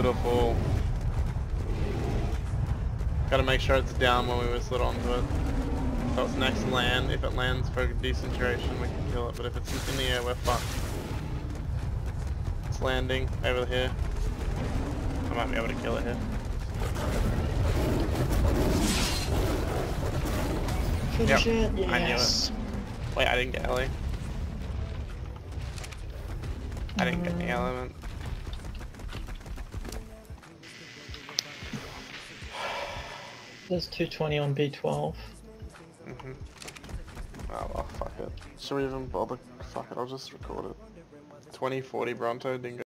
good or full. Gotta make sure it's down when we whistle it onto it. So it's next to land. If it lands for a decent duration, we can kill it. But if it's in the air, we're fucked. It's landing over here. I might be able to kill it here. Finish it. I knew Yes. it. Wait, I didn't get Ellie. I didn't get the element. There's 220 on B12. Oh well, fuck it. Should we even bother? Fuck it, I'll just record it. 2040 Bronto, Dingo.